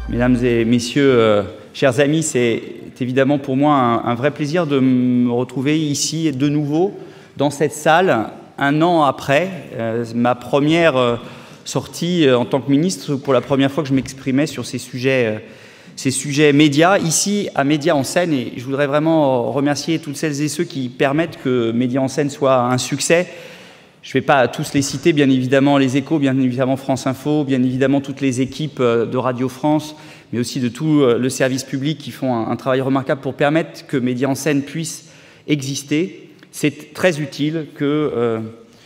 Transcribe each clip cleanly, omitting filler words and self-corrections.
Mesdames et messieurs, chers amis, c'est évidemment pour moi un vrai plaisir de me retrouver ici de nouveau dans cette salle, un an après ma première sortie en tant que ministre, pour la première fois que je m'exprimais sur ces sujets médias, ici à Médias en Seine. Et je voudrais vraiment remercier toutes celles et ceux qui permettent que Médias en Seine soit un succès. Je ne vais pas tous les citer, bien évidemment les Échos, bien évidemment France Info, bien évidemment toutes les équipes de Radio France, mais aussi de tout le service public qui font un travail remarquable pour permettre que Médias en Seine puisse exister. C'est très utile que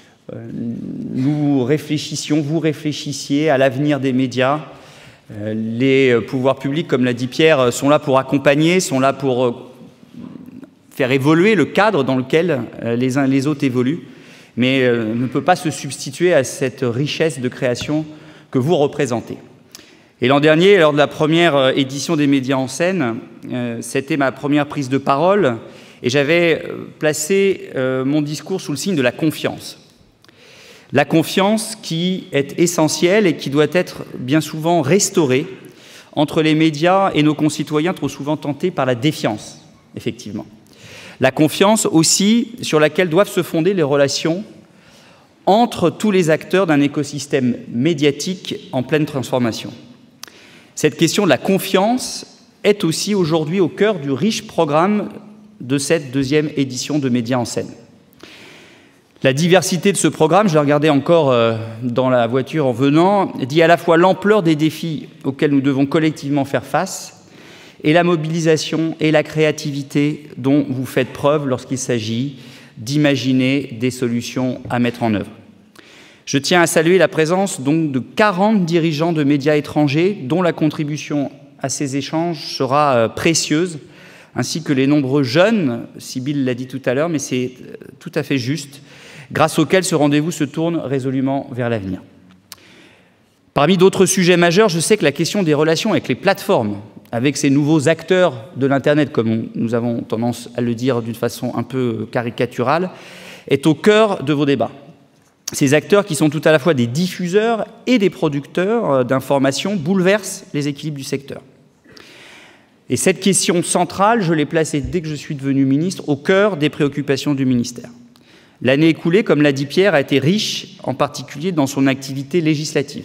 nous réfléchissions, vous réfléchissiez à l'avenir des médias. Les pouvoirs publics, comme l'a dit Pierre, sont là pour accompagner, sont là pour faire évoluer le cadre dans lequel les uns et les autres évoluent, mais ne peut pas se substituer à cette richesse de création que vous représentez. Et l'an dernier, lors de la première édition des Médias en Seine, c'était ma première prise de parole et j'avais placé mon discours sous le signe de la confiance. La confiance qui est essentielle et qui doit être bien souvent restaurée entre les médias et nos concitoyens trop souvent tentés par la défiance, effectivement. La confiance aussi sur laquelle doivent se fonder les relations entre tous les acteurs d'un écosystème médiatique en pleine transformation. Cette question de la confiance est aussi aujourd'hui au cœur du riche programme de cette deuxième édition de Médias en Seine. La diversité de ce programme, je l'ai regardé encore dans la voiture en venant, dit à la fois l'ampleur des défis auxquels nous devons collectivement faire face et la mobilisation et la créativité dont vous faites preuve lorsqu'il s'agit d'imaginer des solutions à mettre en œuvre. Je tiens à saluer la présence donc de 40 dirigeants de médias étrangers dont la contribution à ces échanges sera précieuse, ainsi que les nombreux jeunes, Sybille l'a dit tout à l'heure, mais c'est tout à fait juste, grâce auxquels ce rendez-vous se tourne résolument vers l'avenir. Parmi d'autres sujets majeurs, je sais que la question des relations avec les plateformes, avec ces nouveaux acteurs de l'Internet, comme nous avons tendance à le dire d'une façon un peu caricaturale, est au cœur de vos débats. Ces acteurs qui sont tout à la fois des diffuseurs et des producteurs d'informations bouleversent les équilibres du secteur. Et cette question centrale, je l'ai placée dès que je suis devenu ministre au cœur des préoccupations du ministère. L'année écoulée, comme l'a dit Pierre, a été riche, en particulier dans son activité législative.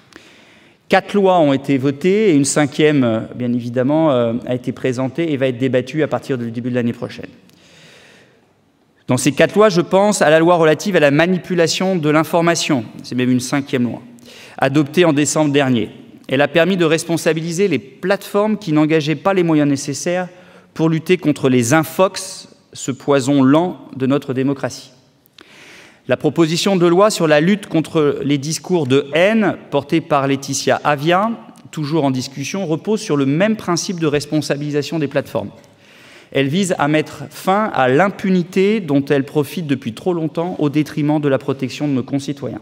4 lois ont été votées et une 5e, bien évidemment, a été présentée et va être débattue à partir du début de l'année prochaine. Dans ces 4 lois, je pense à la loi relative à la manipulation de l'information, c'est même une 5e loi, adoptée en décembre dernier. Elle a permis de responsabiliser les plateformes qui n'engageaient pas les moyens nécessaires pour lutter contre les infox, ce poison lent de notre démocratie. La proposition de loi sur la lutte contre les discours de haine, portée par Laetitia Avia, toujours en discussion, repose sur le même principe de responsabilisation des plateformes. Elle vise à mettre fin à l'impunité dont elles profitent depuis trop longtemps au détriment de la protection de nos concitoyens.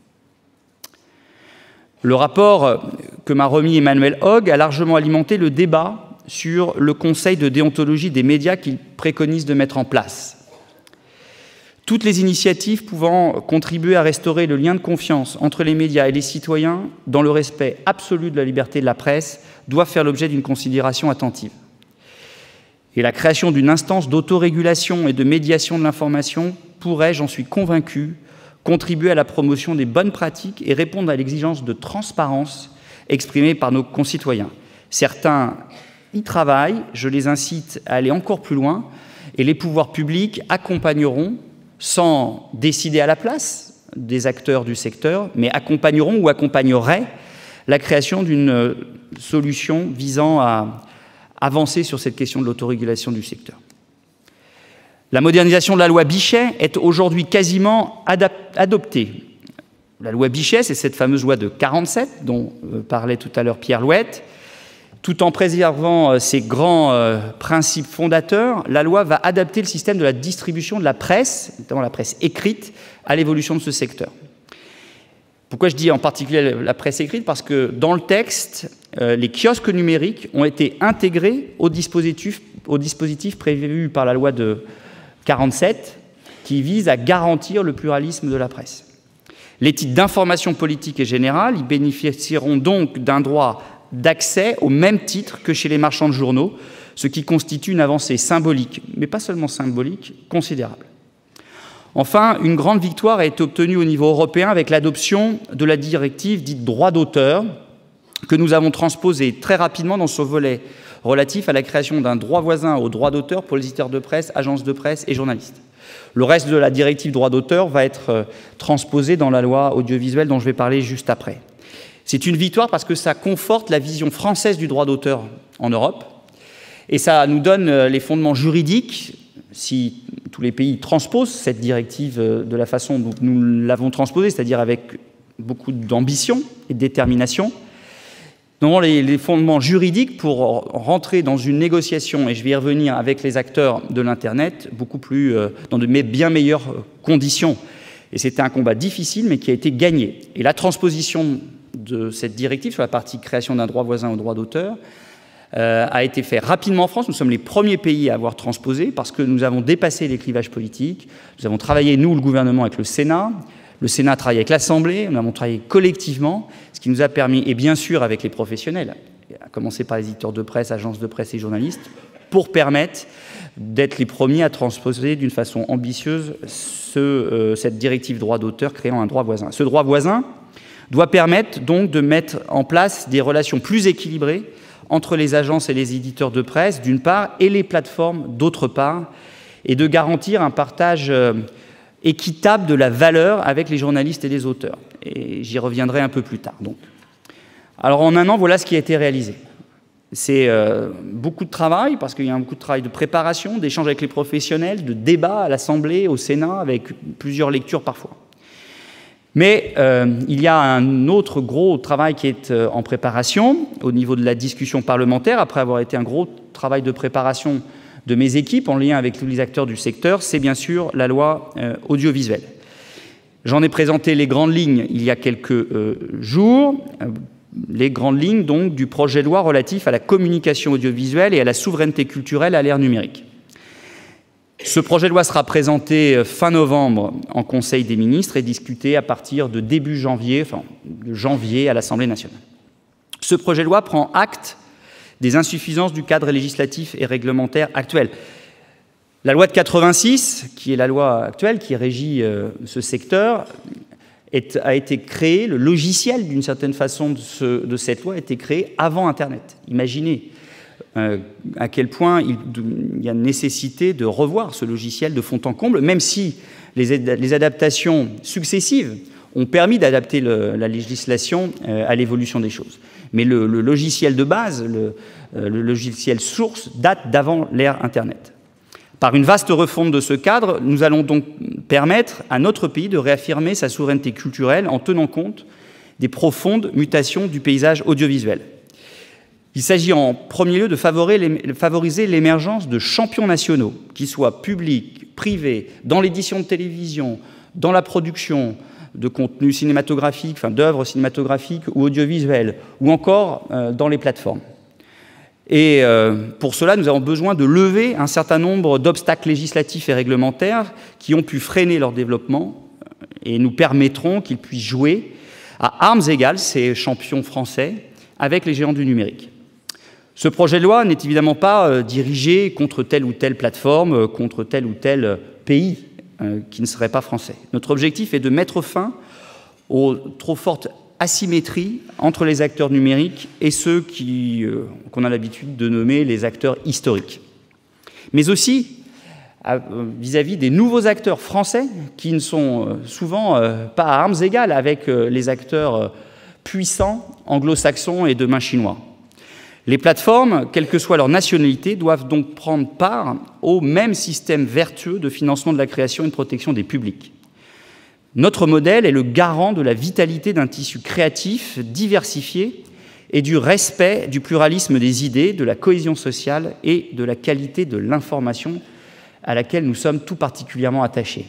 Le rapport que m'a remis Emmanuel Hoog a largement alimenté le débat sur le conseil de déontologie des médias qu'il préconise de mettre en place. Toutes les initiatives pouvant contribuer à restaurer le lien de confiance entre les médias et les citoyens dans le respect absolu de la liberté de la presse doivent faire l'objet d'une considération attentive. Et la création d'une instance d'autorégulation et de médiation de l'information pourrait, j'en suis convaincu, contribuer à la promotion des bonnes pratiques et répondre à l'exigence de transparence exprimée par nos concitoyens. Certains y travaillent, je les incite à aller encore plus loin, et les pouvoirs publics accompagneront, sans décider à la place des acteurs du secteur, mais accompagneront ou accompagneraient la création d'une solution visant à avancer sur cette question de l'autorégulation du secteur. La modernisation de la loi Bichet est aujourd'hui quasiment adoptée. La loi Bichet, c'est cette fameuse loi de 1947 dont parlait tout à l'heure Pierre Louette. Tout en préservant ses grands principes fondateurs, la loi va adapter le système de la distribution de la presse, notamment la presse écrite, à l'évolution de ce secteur. Pourquoi je dis en particulier la presse écrite? Parce que dans le texte, les kiosques numériques ont été intégrés au dispositif prévu par la loi de 1947 qui vise à garantir le pluralisme de la presse. Les titres d'information politique et générale, ils bénéficieront donc d'un droit d'accès au même titre que chez les marchands de journaux, ce qui constitue une avancée symbolique, mais pas seulement symbolique, considérable. Enfin, une grande victoire a été obtenue au niveau européen avec l'adoption de la directive dite droit d'auteur, que nous avons transposée très rapidement dans son volet relatif à la création d'un droit voisin au droit d'auteur pour les éditeurs de presse, agences de presse et journalistes. Le reste de la directive droit d'auteur va être transposé dans la loi audiovisuelle dont je vais parler juste après. C'est une victoire parce que ça conforte la vision française du droit d'auteur en Europe et ça nous donne les fondements juridiques, si tous les pays transposent cette directive de la façon dont nous l'avons transposée, c'est-à-dire avec beaucoup d'ambition et de détermination, nous aurons les fondements juridiques pour rentrer dans une négociation, et je vais y revenir, avec les acteurs de l'Internet, beaucoup plus, dans de bien meilleures conditions. Et c'était un combat difficile, mais qui a été gagné. Et la transposition de cette directive sur la partie création d'un droit voisin au droit d'auteur a été fait rapidement en France. Nous sommes les premiers pays à avoir transposé parce que nous avons dépassé les clivages politiques. Nous avons travaillé, nous, le gouvernement, avec le Sénat. Le Sénat a travaillé avec l'Assemblée. Nous avons travaillé collectivement, ce qui nous a permis, et bien sûr avec les professionnels, à commencer par les éditeurs de presse, agences de presse et journalistes, pour permettre d'être les premiers à transposer d'une façon ambitieuse cette directive droit d'auteur créant un droit voisin. Ce droit voisin doit permettre donc de mettre en place des relations plus équilibrées entre les agences et les éditeurs de presse, d'une part, et les plateformes, d'autre part, et de garantir un partage équitable de la valeur avec les journalistes et les auteurs. Et j'y reviendrai un peu plus tard. Donc. Alors, en un an, voilà ce qui a été réalisé. C'est beaucoup de travail, parce qu'il y a beaucoup de travail de préparation, d'échange avec les professionnels, de débat à l'Assemblée, au Sénat, avec plusieurs lectures parfois. Mais il y a un autre gros travail qui est en préparation au niveau de la discussion parlementaire, après avoir été un gros travail de préparation de mes équipes en lien avec tous les acteurs du secteur, c'est bien sûr la loi audiovisuelle. J'en ai présenté les grandes lignes il y a quelques jours, les grandes lignes donc du projet de loi relatif à la communication audiovisuelle et à la souveraineté culturelle à l'ère numérique. Ce projet de loi sera présenté fin novembre en Conseil des ministres et discuté à partir de début janvier, enfin de janvier à l'Assemblée nationale. Ce projet de loi prend acte des insuffisances du cadre législatif et réglementaire actuel. La loi de 86, qui est la loi actuelle qui régit ce secteur, a été créée, le logiciel d'une certaine façon de cette loi a été créé avant Internet. Imaginez à quel point il y a nécessité de revoir ce logiciel de fond en comble, même si les adaptations successives ont permis d'adapter la législation à l'évolution des choses. Mais le logiciel de base, le logiciel source, date d'avant l'ère Internet. Par une vaste refonte de ce cadre, nous allons donc permettre à notre pays de réaffirmer sa souveraineté culturelle en tenant compte des profondes mutations du paysage audiovisuel. Il s'agit en premier lieu de favoriser l'émergence de champions nationaux, qu'ils soient publics, privés, dans l'édition de télévision, dans la production de contenus cinématographiques, enfin d'œuvres cinématographiques ou audiovisuelles, ou encore dans les plateformes. Et pour cela, nous avons besoin de lever un certain nombre d'obstacles législatifs et réglementaires qui ont pu freiner leur développement et nous permettront qu'ils puissent jouer à armes égales, ces champions français, avec les géants du numérique. Ce projet de loi n'est évidemment pas dirigé contre telle ou telle plateforme, contre tel ou tel pays qui ne serait pas français. Notre objectif est de mettre fin aux trop fortes asymétries entre les acteurs numériques et ceux qu'on a l'habitude de nommer les acteurs historiques. Mais aussi vis-à-vis des nouveaux acteurs français qui ne sont souvent pas à armes égales avec les acteurs puissants anglo-saxons et de main chinois. Les plateformes, quelle que soit leur nationalité, doivent donc prendre part au même système vertueux de financement de la création et de protection des publics. Notre modèle est le garant de la vitalité d'un tissu créatif diversifié et du respect du pluralisme des idées, de la cohésion sociale et de la qualité de l'information à laquelle nous sommes tout particulièrement attachés.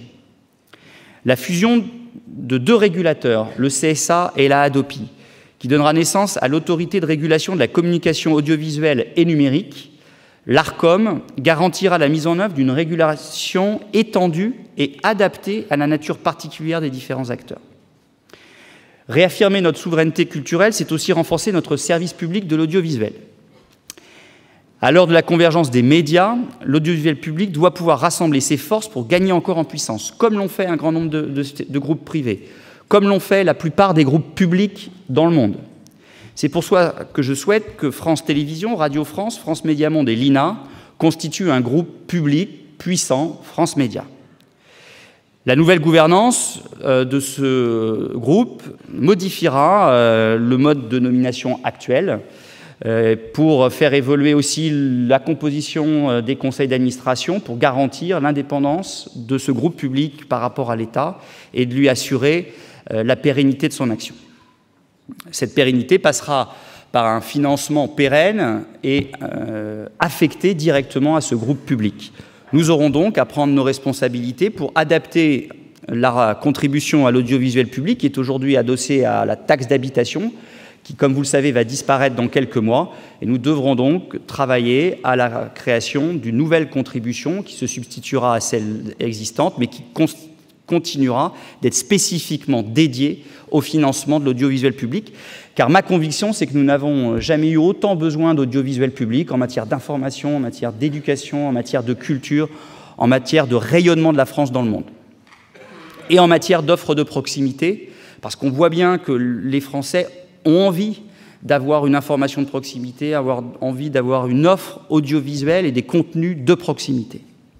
La fusion de deux régulateurs, le CSA et la Hadopi, qui donnera naissance à l'autorité de régulation de la communication audiovisuelle et numérique, l'ARCOM, garantira la mise en œuvre d'une régulation étendue et adaptée à la nature particulière des différents acteurs. Réaffirmer notre souveraineté culturelle, c'est aussi renforcer notre service public de l'audiovisuel. À l'heure de la convergence des médias, l'audiovisuel public doit pouvoir rassembler ses forces pour gagner encore en puissance, comme l'ont fait un grand nombre de groupes privés, comme l'ont fait la plupart des groupes publics dans le monde. C'est pour ça que je souhaite que France Télévisions, Radio France, France Médias Monde et l'INA constituent un groupe public puissant, France Médias. La nouvelle gouvernance de ce groupe modifiera le mode de nomination actuel pour faire évoluer aussi la composition des conseils d'administration pour garantir l'indépendance de ce groupe public par rapport à l'État et de lui assurer la pérennité de son action. Cette pérennité passera par un financement pérenne et affecté directement à ce groupe public. Nous aurons donc à prendre nos responsabilités pour adapter la contribution à l'audiovisuel public, qui est aujourd'hui adossée à la taxe d'habitation, qui, comme vous le savez, va disparaître dans quelques mois. Et nous devrons donc travailler à la création d'une nouvelle contribution qui se substituera à celle existante, mais qui continuera d'être spécifiquement dédiée au financement de l'audiovisuel public. Car ma conviction, c'est que nous n'avons jamais eu autant besoin d'audiovisuel public en matière d'information, en matière d'éducation, en matière de culture, en matière de rayonnement de la France dans le monde. Et en matière d'offres de proximité, parce qu'on voit bien que les Français ont envie d'avoir une information de proximité, avoir envie d'avoir une offre audiovisuelle et des contenus de proximité.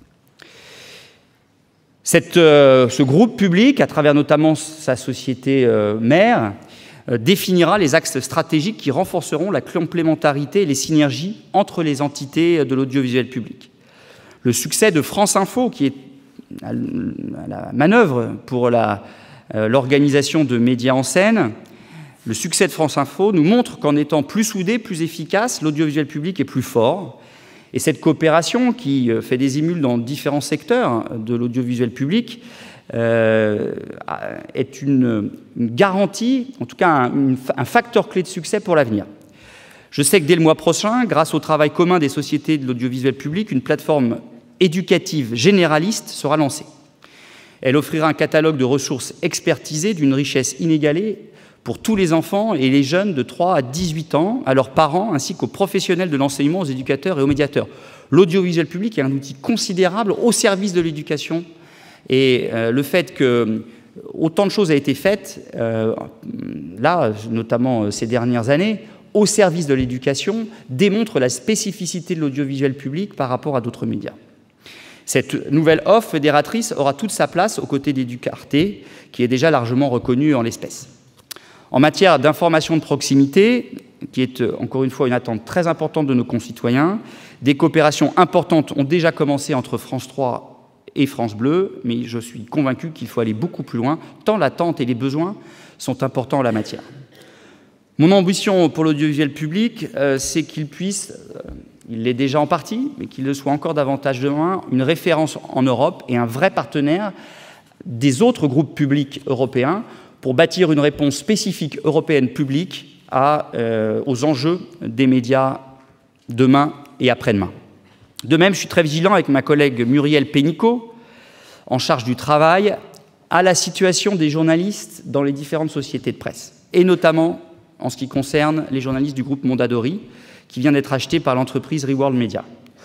Ce groupe public, à travers notamment sa société mère, définira les axes stratégiques qui renforceront la complémentarité et les synergies entre les entités de l'audiovisuel public. Le succès de France Info, qui est à la manœuvre pour l'organisation de médias en scène, le succès de France Info nous montre qu'en étant plus soudé, plus efficace, l'audiovisuel public est plus fort. Et cette coopération qui fait des émules dans différents secteurs de l'audiovisuel public est une garantie, en tout cas un facteur clé de succès pour l'avenir. Je sais que dès le mois prochain, grâce au travail commun des sociétés de l'audiovisuel public, une plateforme éducative généraliste sera lancée. Elle offrira un catalogue de ressources expertisées d'une richesse inégalée pour tous les enfants et les jeunes de 3 à 18 ans, à leurs parents, ainsi qu'aux professionnels de l'enseignement, aux éducateurs et aux médiateurs. L'audiovisuel public est un outil considérable au service de l'éducation. Et le fait que autant de choses a été faites, là, notamment ces dernières années, au service de l'éducation, démontre la spécificité de l'audiovisuel public par rapport à d'autres médias. Cette nouvelle offre fédératrice aura toute sa place aux côtés d'Éduc'Arte, qui est déjà largement reconnue en l'espèce. En matière d'information de proximité, qui est encore une fois une attente très importante de nos concitoyens, des coopérations importantes ont déjà commencé entre France 3 et France Bleu, mais je suis convaincu qu'il faut aller beaucoup plus loin, tant l'attente et les besoins sont importants en la matière. Mon ambition pour l'audiovisuel public, c'est qu'il puisse, il l'est déjà en partie, mais qu'il le soit encore davantage demain, une référence en Europe et un vrai partenaire des autres groupes publics européens pour bâtir une réponse spécifique européenne publique aux enjeux des médias demain et après-demain. De même, je suis très vigilant avec ma collègue Muriel Pénicaud, en charge du travail, à la situation des journalistes dans les différentes sociétés de presse, et notamment en ce qui concerne les journalistes du groupe Mondadori, qui vient d'être acheté par l'entreprise Reworld Media.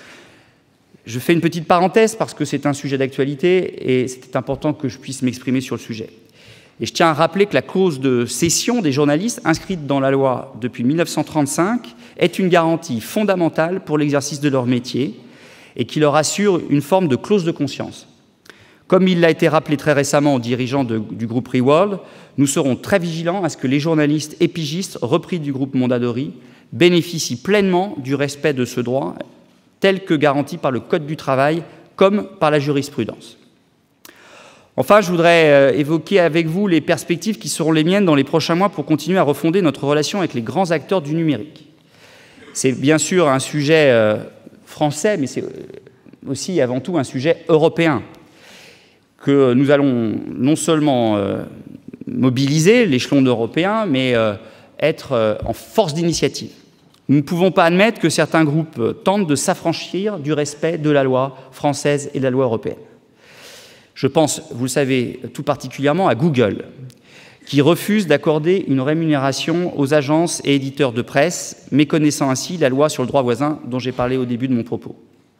Je fais une petite parenthèse parce que c'est un sujet d'actualité et c'était important que je puisse m'exprimer sur le sujet. Et je tiens à rappeler que la clause de cession des journalistes inscrite dans la loi depuis 1935 est une garantie fondamentale pour l'exercice de leur métier et qui leur assure une forme de clause de conscience. Comme il l'a été rappelé très récemment aux dirigeants du groupe Reworld, nous serons très vigilants à ce que les journalistes et pigistes repris du groupe Mondadori bénéficient pleinement du respect de ce droit tel que garanti par le Code du travail comme par la jurisprudence. Enfin, je voudrais évoquer avec vous les perspectives qui seront les miennes dans les prochains mois pour continuer à refonder notre relation avec les grands acteurs du numérique. C'est bien sûr un sujet français, mais c'est aussi et avant tout un sujet européen que nous allons non seulement mobiliser l'échelon européen, mais être en force d'initiative. Nous ne pouvons pas admettre que certains groupes tentent de s'affranchir du respect de la loi française et de la loi européenne. Je pense, vous le savez tout particulièrement, à Google, qui refuse d'accorder une rémunération aux agences et éditeurs de presse, méconnaissant ainsi la loi sur le droit voisin dont j'ai parlé au début de mon propos.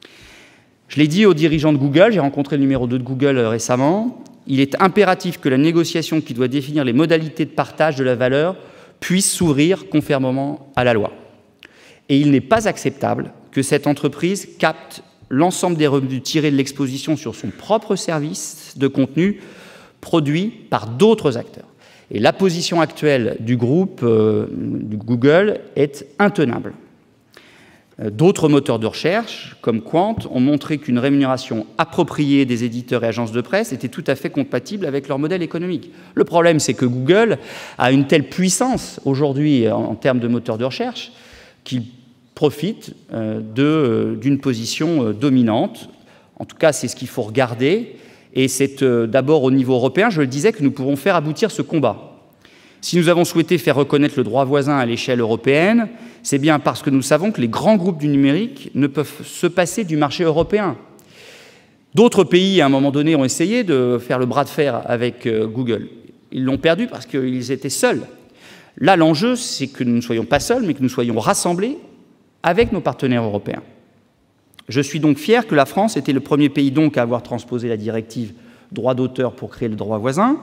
Je l'ai dit aux dirigeants de Google, j'ai rencontré le numéro 2 de Google récemment, il est impératif que la négociation qui doit définir les modalités de partage de la valeur puisse s'ouvrir conformément à la loi. Et il n'est pas acceptable que cette entreprise capte l'ensemble des revenus tirés de l'exposition sur son propre service de contenu produit par d'autres acteurs. Et la position actuelle du groupe du Google est intenable. D'autres moteurs de recherche, comme Qwant, ont montré qu'une rémunération appropriée des éditeurs et agences de presse était tout à fait compatible avec leur modèle économique. Le problème, c'est que Google a une telle puissance aujourd'hui en termes de moteurs de recherche qu'il profite d'une position dominante. En tout cas, c'est ce qu'il faut regarder. Et c'est d'abord au niveau européen, je le disais, que nous pourrons faire aboutir ce combat. Si nous avons souhaité faire reconnaître le droit voisin à l'échelle européenne, c'est bien parce que nous savons que les grands groupes du numérique ne peuvent se passer du marché européen. D'autres pays, à un moment donné, ont essayé de faire le bras de fer avec Google. Ils l'ont perdu parce qu'ils étaient seuls. Là, l'enjeu, c'est que nous ne soyons pas seuls, mais que nous soyons rassemblés avec nos partenaires européens. Je suis donc fier que la France était le premier pays donc à avoir transposé la directive droit d'auteur pour créer le droit voisin,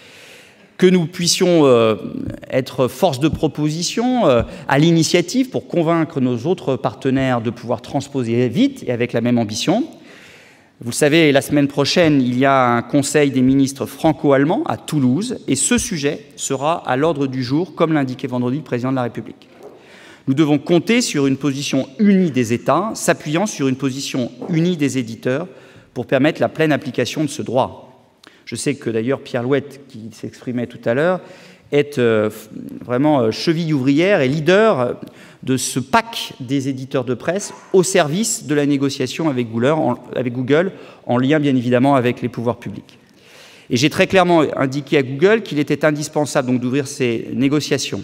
que nous puissions être force de proposition à l'initiative pour convaincre nos autres partenaires de pouvoir transposer vite et avec la même ambition. Vous le savez, la semaine prochaine, il y a un conseil des ministres franco-allemands à Toulouse et ce sujet sera à l'ordre du jour, comme l'indiquait vendredi le président de la République. Nous devons compter sur une position unie des États, s'appuyant sur une position unie des éditeurs pour permettre la pleine application de ce droit. Je sais que d'ailleurs Pierre Louette, qui s'exprimait tout à l'heure, est vraiment cheville ouvrière et leader de ce pack des éditeurs de presse au service de la négociation avec Google, en lien bien évidemment avec les pouvoirs publics. Et j'ai très clairement indiqué à Google qu'il était indispensable donc d'ouvrir ces négociations.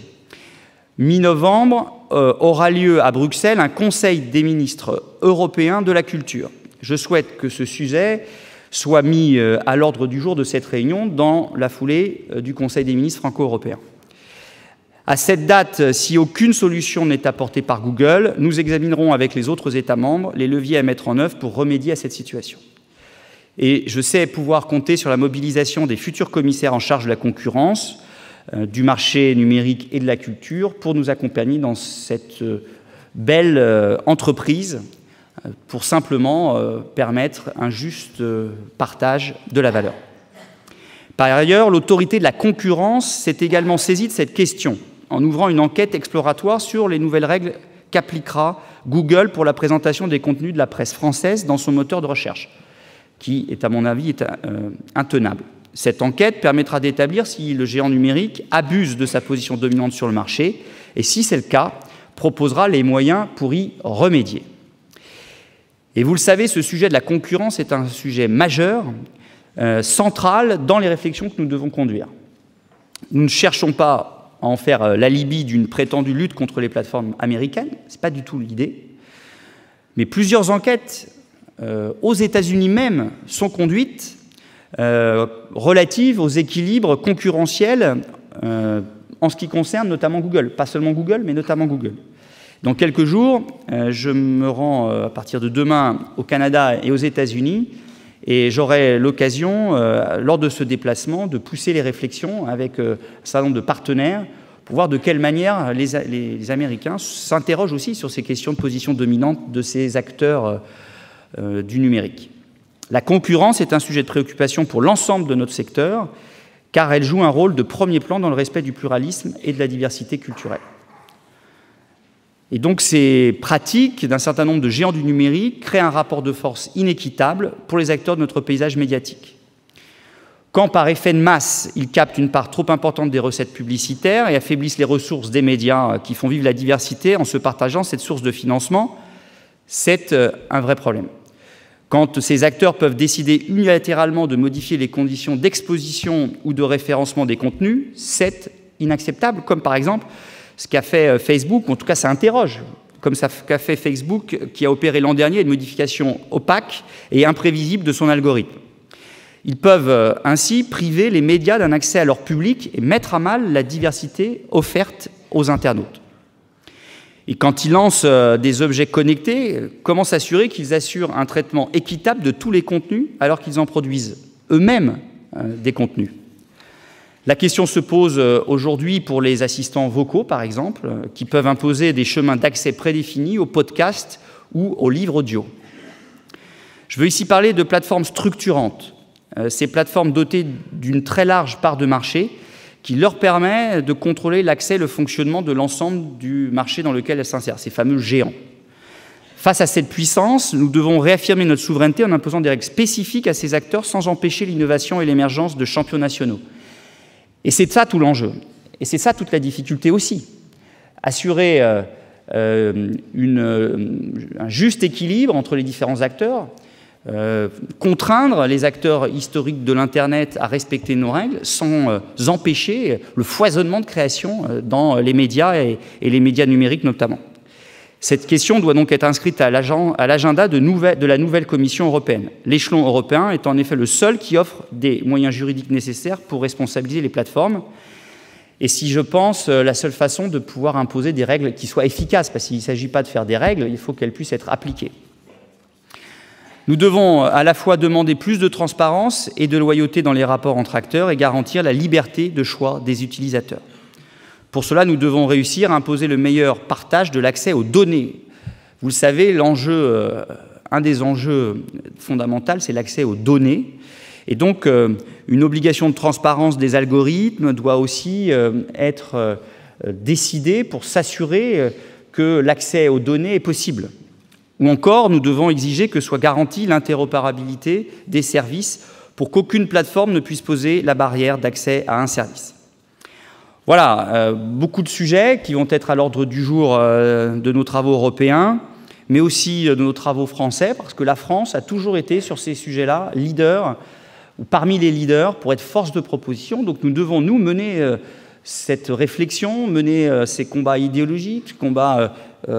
Mi-novembre aura lieu à Bruxelles un conseil des ministres européens de la culture. Je souhaite que ce sujet soit mis à l'ordre du jour de cette réunion dans la foulée du Conseil des ministres franco-européens. À cette date, si aucune solution n'est apportée par Google, nous examinerons avec les autres États membres les leviers à mettre en œuvre pour remédier à cette situation. Et je sais pouvoir compter sur la mobilisation des futurs commissaires en charge de la concurrence, du marché numérique et de la culture pour nous accompagner dans cette belle entreprise pour simplement permettre un juste partage de la valeur. Par ailleurs, l'autorité de la concurrence s'est également saisie de cette question en ouvrant une enquête exploratoire sur les nouvelles règles qu'appliquera Google pour la présentation des contenus de la presse française dans son moteur de recherche, qui est, à mon avis, intenable. Cette enquête permettra d'établir si le géant numérique abuse de sa position dominante sur le marché et, si c'est le cas, proposera les moyens pour y remédier. Et vous le savez, ce sujet de la concurrence est un sujet majeur, central dans les réflexions que nous devons conduire. Nous ne cherchons pas à en faire l'alibi d'une prétendue lutte contre les plateformes américaines, ce n'est pas du tout l'idée, mais plusieurs enquêtes aux États-Unis même sont conduites relatives aux équilibres concurrentiels en ce qui concerne notamment Google, pas seulement Google, mais notamment Google. Dans quelques jours, je me rends à partir de demain au Canada et aux États-Unis et j'aurai l'occasion, lors de ce déplacement, de pousser les réflexions avec un certain nombre de partenaires pour voir de quelle manière les Américains s'interrogent aussi sur ces questions de position dominante de ces acteurs du numérique. La concurrence est un sujet de préoccupation pour l'ensemble de notre secteur car elle joue un rôle de premier plan dans le respect du pluralisme et de la diversité culturelle. Et donc ces pratiques d'un certain nombre de géants du numérique créent un rapport de force inéquitable pour les acteurs de notre paysage médiatique. Quand par effet de masse, ils captent une part trop importante des recettes publicitaires et affaiblissent les ressources des médias qui font vivre la diversité en se partageant cette source de financement, c'est un vrai problème. Quand ces acteurs peuvent décider unilatéralement de modifier les conditions d'exposition ou de référencement des contenus, c'est inacceptable, comme par exemple ce qu'a fait Facebook, ou en tout cas ça interroge, comme ce qu'a fait Facebook qui a opéré l'an dernier une modification opaque et imprévisible de son algorithme. Ils peuvent ainsi priver les médias d'un accès à leur public et mettre à mal la diversité offerte aux internautes. Et quand ils lancent des objets connectés, comment s'assurer qu'ils assurent un traitement équitable de tous les contenus alors qu'ils en produisent eux-mêmes des contenus? La question se pose aujourd'hui pour les assistants vocaux, par exemple, qui peuvent imposer des chemins d'accès prédéfinis aux podcasts ou aux livres audio. Je veux ici parler de plateformes structurantes, ces plateformes dotées d'une très large part de marché qui leur permet de contrôler l'accès et le fonctionnement de l'ensemble du marché dans lequel elles s'insèrent, ces fameux géants. Face à cette puissance, nous devons réaffirmer notre souveraineté en imposant des règles spécifiques à ces acteurs sans empêcher l'innovation et l'émergence de champions nationaux. Et c'est ça tout l'enjeu. Et c'est ça toute la difficulté aussi. Assurer un juste équilibre entre les différents acteurs, contraindre les acteurs historiques de l'Internet à respecter nos règles sans empêcher le foisonnement de création dans les médias et les médias numériques notamment. Cette question doit donc être inscrite à l'agenda de la nouvelle Commission européenne. L'échelon européen est en effet le seul qui offre des moyens juridiques nécessaires pour responsabiliser les plateformes. Et si je pense, la seule façon de pouvoir imposer des règles qui soient efficaces, parce qu'il ne s'agit pas de faire des règles, il faut qu'elles puissent être appliquées. Nous devons à la fois demander plus de transparence et de loyauté dans les rapports entre acteurs et garantir la liberté de choix des utilisateurs. Pour cela, nous devons réussir à imposer le meilleur partage de l'accès aux données. Vous le savez, un des enjeux fondamentaux, c'est l'accès aux données. Et donc, une obligation de transparence des algorithmes doit aussi être décidée pour s'assurer que l'accès aux données est possible. Ou encore, nous devons exiger que soit garantie l'interopérabilité des services pour qu'aucune plateforme ne puisse poser la barrière d'accès à un service. Voilà, beaucoup de sujets qui vont être à l'ordre du jour de nos travaux européens, mais aussi de nos travaux français, parce que la France a toujours été sur ces sujets-là leader, ou parmi les leaders, pour être force de proposition. Donc nous devons, nous, mener cette réflexion, mener ces combats idéologiques, combats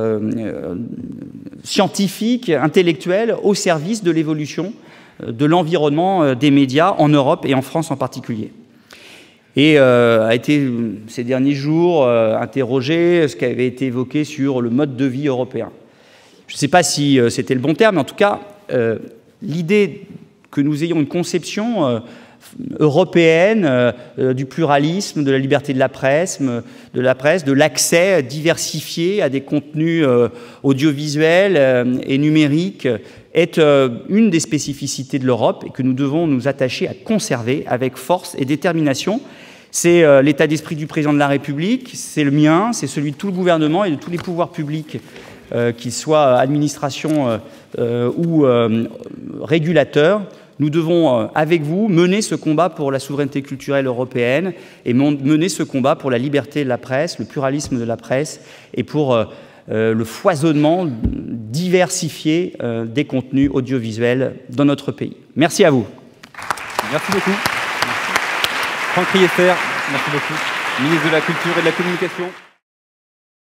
scientifiques, intellectuels, au service de l'évolution de l'environnement des médias en Europe et en France en particulier. Et a été, ces derniers jours, interrogé ce qui avait été évoqué sur le mode de vie européen. Je ne sais pas si c'était le bon terme, mais en tout cas, l'idée que nous ayons une conception européenne du pluralisme, de la liberté de la presse, de l'accès diversifié à des contenus audiovisuels et numériques est une des spécificités de l'Europe et que nous devons nous attacher à conserver avec force et détermination. C'est l'état d'esprit du président de la République, c'est le mien, c'est celui de tout le gouvernement et de tous les pouvoirs publics, qu'ils soient administration ou régulateurs. Nous devons, avec vous, mener ce combat pour la souveraineté culturelle européenne et mener ce combat pour la liberté de la presse, le pluralisme de la presse et pour le foisonnement diversifié des contenus audiovisuels dans notre pays. Merci à vous. Merci beaucoup. Merci. Franck Riester, merci beaucoup. Ministre de la Culture et de la Communication.